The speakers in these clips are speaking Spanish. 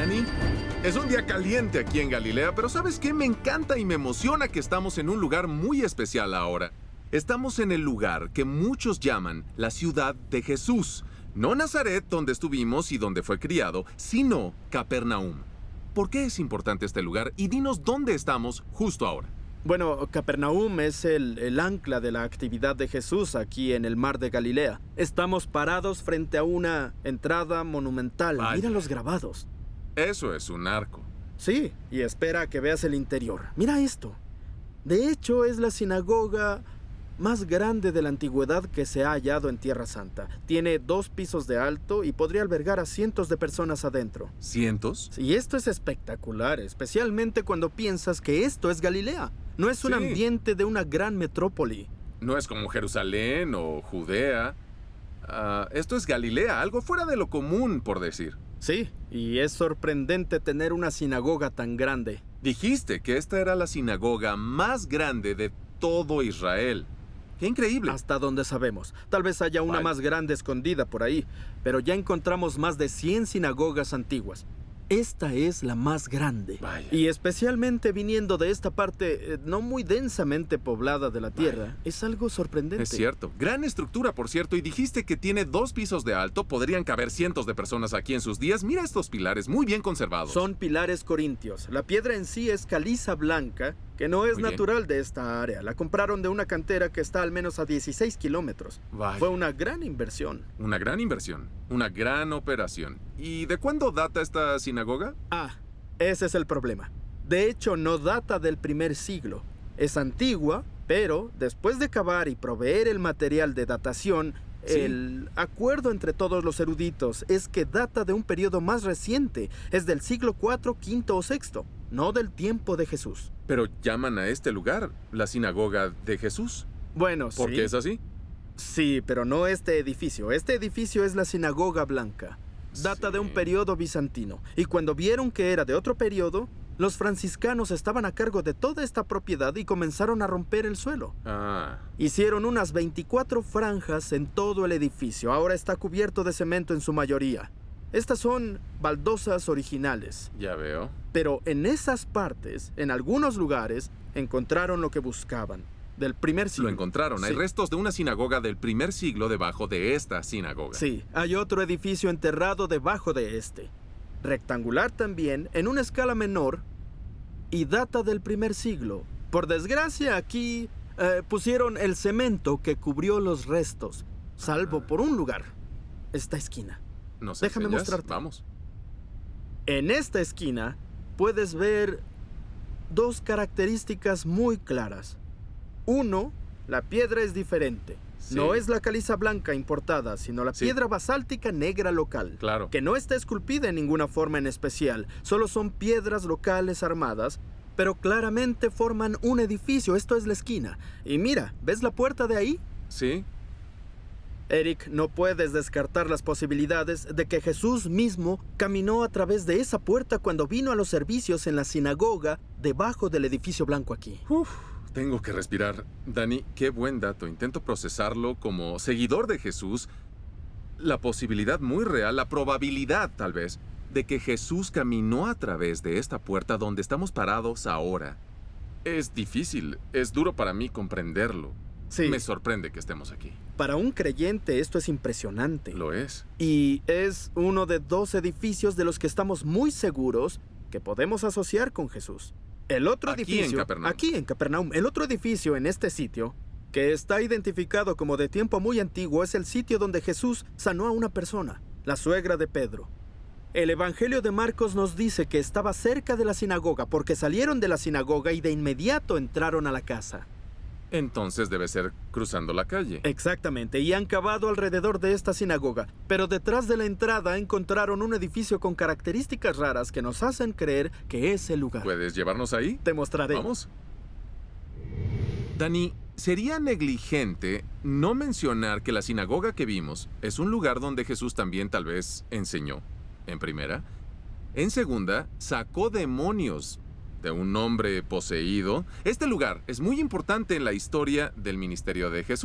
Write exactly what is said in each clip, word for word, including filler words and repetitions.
Dani. Es un día caliente aquí en Galilea, pero ¿sabes qué? Me encanta y me emociona que estamos en un lugar muy especial ahora. Estamos en el lugar que muchos llaman la ciudad de Jesús. No Nazaret, donde estuvimos y donde fue criado, sino Capernaum. ¿Por qué es importante este lugar? Y dinos dónde estamos justo ahora. Bueno, Capernaum es el, el ancla de la actividad de Jesús aquí en el mar de Galilea. Estamos parados frente a una entrada monumental. Vaya. Mira los grabados. Eso es un arco. Sí, y espera a que veas el interior. Mira esto. De hecho, es la sinagoga más grande de la antigüedad que se ha hallado en Tierra Santa. Tiene dos pisos de alto y podría albergar a cientos de personas adentro. ¿Cientos? Y esto es espectacular, especialmente cuando piensas que esto es Galilea. No es un Sí. ambiente de una gran metrópoli. No es como Jerusalén o Judea. Ah, esto es Galilea, algo fuera de lo común, por decir. Sí, y es sorprendente tener una sinagoga tan grande. Dijiste que esta era la sinagoga más grande de todo Israel. ¡Qué increíble! Hasta donde sabemos. Tal vez haya una Vale. más grande escondida por ahí, pero ya encontramos más de cien sinagogas antiguas. Esta es la más grande. Vaya. Y especialmente viniendo de esta parte eh, no muy densamente poblada de la tierra, Vaya. es algo sorprendente. Es cierto. Gran estructura, por cierto, y dijiste que tiene dos pisos de alto. Podrían caber cientos de personas aquí en sus días. Mira estos pilares, muy bien conservados. Son pilares corintios. La piedra en sí es caliza blanca, que no es Muy bien. natural de esta área. La compraron de una cantera que está al menos a dieciséis kilómetros. Vaya. Fue una gran inversión. Una gran inversión, una gran operación. ¿Y de cuándo data esta sinagoga? Ah, ese es el problema. De hecho, no data del primer siglo. Es antigua, pero después de cavar y proveer el material de datación, Sí. el acuerdo entre todos los eruditos es que data de un periodo más reciente. Es del siglo cuarto, quinto o sexto, no del tiempo de Jesús. Pero llaman a este lugar la sinagoga de Jesús. Bueno, ¿Por sí. qué es así? Sí, pero no este edificio. Este edificio es la sinagoga blanca. Data Sí. de un periodo bizantino. Y cuando vieron que era de otro periodo, los franciscanos estaban a cargo de toda esta propiedad y comenzaron a romper el suelo. Ah, Hicieron unas veinticuatro franjas en todo el edificio. Ahora está cubierto de cemento en su mayoría. Estas son baldosas originales. ya veo. Pero en esas partes, en algunos lugares, encontraron lo que buscaban. Del primer siglo. Lo encontraron. Hay Sí. restos de una sinagoga del primer siglo debajo de esta sinagoga. Sí, hay otro edificio enterrado debajo de este. Rectangular también, en una escala menor, y data del primer siglo. Por desgracia, aquí eh, pusieron el cemento que cubrió los restos, salvo Ah. por un lugar. Esta esquina. ¿Nos Déjame enseñas? mostrarte. Vamos. En esta esquina puedes ver dos características muy claras. Uno, la piedra es diferente. Sí. No es la caliza blanca importada, sino la Sí. piedra basáltica negra local. Claro. Que no está esculpida en ninguna forma en especial. Solo son piedras locales armadas, pero claramente forman un edificio. Esto es la esquina. Y mira, ¿ves la puerta de ahí? Sí. Eric, no puedes descartar las posibilidades de que Jesús mismo caminó a través de esa puerta cuando vino a los servicios en la sinagoga debajo del edificio blanco aquí. Uf, tengo que respirar. Dani, qué buen dato. Intento procesarlo como seguidor de Jesús. La posibilidad muy real, la probabilidad tal vez, de que Jesús caminó a través de esta puerta donde estamos parados ahora. Es difícil, es duro para mí comprenderlo. Sí, Me sorprende que estemos aquí. para un creyente esto es impresionante. Lo es. Y es uno de dos edificios de los que estamos muy seguros que podemos asociar con Jesús. El otro Aquí edificio, en Capernaum. aquí en Capernaum, el otro edificio en este sitio, que está identificado como de tiempo muy antiguo, es el sitio donde Jesús sanó a una persona, la suegra de Pedro. El Evangelio de Marcos nos dice que estaba cerca de la sinagoga porque salieron de la sinagoga y de inmediato entraron a la casa. Entonces debe ser cruzando la calle. Exactamente, y han cavado alrededor de esta sinagoga, pero detrás de la entrada encontraron un edificio con características raras que nos hacen creer que es el lugar. ¿Puedes llevarnos ahí? Te mostraré. Vamos. Dani, sería negligente no mencionar que la sinagoga que vimos es un lugar donde Jesús también tal vez enseñó, en primera. En segunda, sacó demonios de un hombre poseído. Este lugar es muy importante en la historia del ministerio de Jesús.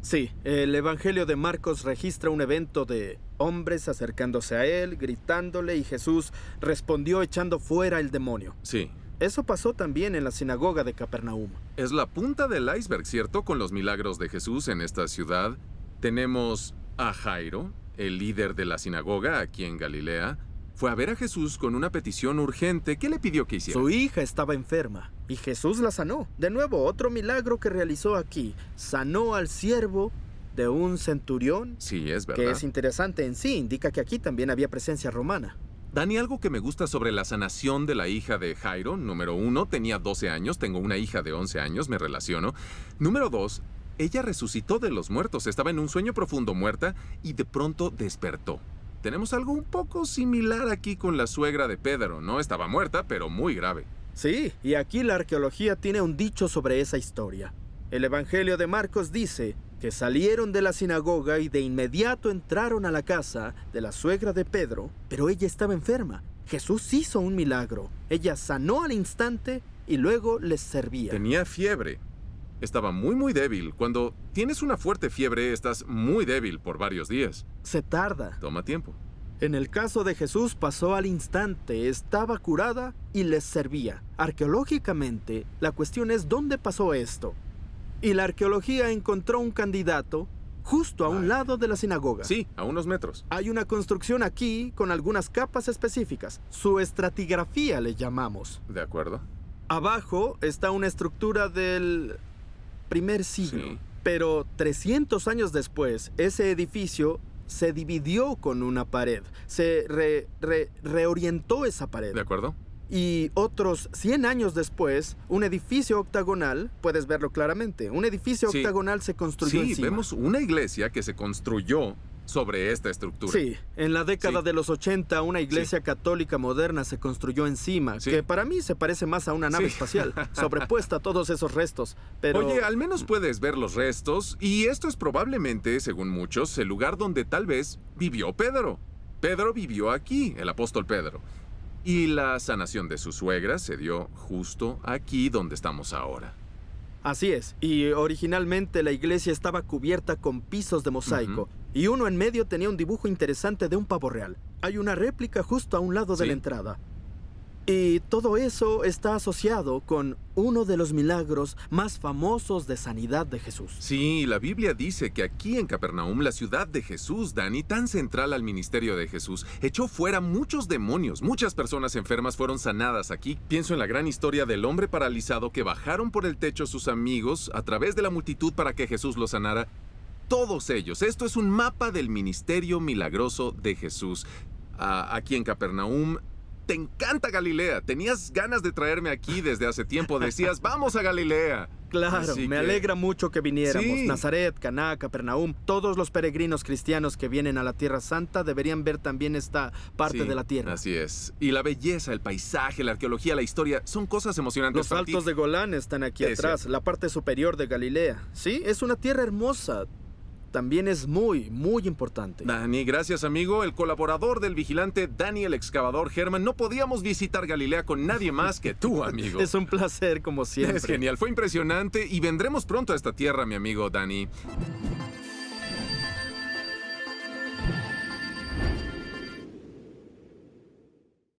Sí, el Evangelio de Marcos registra un evento de hombres acercándose a él, gritándole, y Jesús respondió echando fuera el demonio. Sí. Eso pasó también en la sinagoga de Capernaum. Es la punta del iceberg, ¿cierto? Con los milagros de Jesús en esta ciudad. Tenemos a Jairo, el líder de la sinagoga aquí en Galilea. Fue a ver a Jesús con una petición urgente. ¿Qué le pidió que hiciera? Su hija estaba enferma y Jesús la sanó. De nuevo, otro milagro que realizó aquí. Sanó al siervo de un centurión. Sí, es verdad. Que es interesante en sí. Indica que aquí también había presencia romana. Dani, algo que me gusta sobre la sanación de la hija de Jairo. Número uno, tenía doce años. Tengo una hija de once años, me relaciono. Número dos, ella resucitó de los muertos. Estaba en un sueño profundo muerta y de pronto despertó. Tenemos algo un poco similar aquí con la suegra de Pedro, ¿no? Estaba muerta, pero muy grave. Sí, y aquí la arqueología tiene un dicho sobre esa historia. El Evangelio de Marcos dice que salieron de la sinagoga y de inmediato entraron a la casa de la suegra de Pedro, pero ella estaba enferma. Jesús hizo un milagro. Ella sanó al instante y luego les servía. Tenía fiebre. Estaba muy, muy débil. Cuando tienes una fuerte fiebre, estás muy débil por varios días. Se tarda. Toma tiempo. En el caso de Jesús pasó al instante, estaba curada y les servía. Arqueológicamente, la cuestión es ¿dónde pasó esto? Y la arqueología encontró un candidato justo a un lado de la sinagoga. Sí, a unos metros. Hay una construcción aquí con algunas capas específicas. Su estratigrafía le llamamos. De acuerdo. Abajo está una estructura del primer siglo. Sí. Pero trescientos años después, ese edificio se dividió con una pared. Se re, re, reorientó esa pared. De acuerdo. Y otros cien años después, un edificio octagonal, puedes verlo claramente, un edificio Sí. octagonal se construyó Sí, encima. vemos una iglesia que se construyó sobre esta estructura. Sí, en la década Sí. de los ochenta, una iglesia católica moderna se construyó encima, Sí. que para mí se parece más a una nave Sí. espacial, sobrepuesta a todos esos restos. Pero Oye, al menos puedes ver los restos, y esto es probablemente, según muchos, el lugar donde tal vez vivió Pedro. Pedro vivió aquí, el apóstol Pedro. Y la sanación de su suegra se dio justo aquí donde estamos ahora. así es, y originalmente la iglesia estaba cubierta con pisos de mosaico, Ujú. y uno en medio tenía un dibujo interesante de un pavo real. Hay una réplica justo a un lado de Sí. la entrada. Y todo eso está asociado con uno de los milagros más famosos de sanidad de Jesús. Sí, la Biblia dice que aquí en Capernaum, la ciudad de Jesús, Dani, tan central al ministerio de Jesús, echó fuera muchos demonios. Muchas personas enfermas fueron sanadas aquí. Pienso en la gran historia del hombre paralizado que bajaron por el techo sus amigos a través de la multitud para que Jesús los sanara. Todos ellos. Esto es un mapa del ministerio milagroso de Jesús. Ah, aquí en Capernaum. Te encanta Galilea. Tenías ganas de traerme aquí desde hace tiempo. Decías, vamos a Galilea. Claro, Así me que- alegra mucho que viniéramos. Sí. Nazaret, Caná, Capernaum, todos los peregrinos cristianos que vienen a la Tierra Santa deberían ver también esta parte Sí, de la Tierra. Así es. Y la belleza, el paisaje, la arqueología, la historia, son cosas emocionantes Los para ti. altos de Golán están aquí Es atrás, cierto. la parte superior de Galilea. Sí, es una tierra hermosa. También es muy, muy importante. Dani, gracias amigo. El colaborador del vigilante Dani el excavador Herman. No podíamos visitar Galilea con nadie más que tú, amigo. Es un placer, como siempre. Es genial, fue impresionante y vendremos pronto a esta tierra, mi amigo Dani.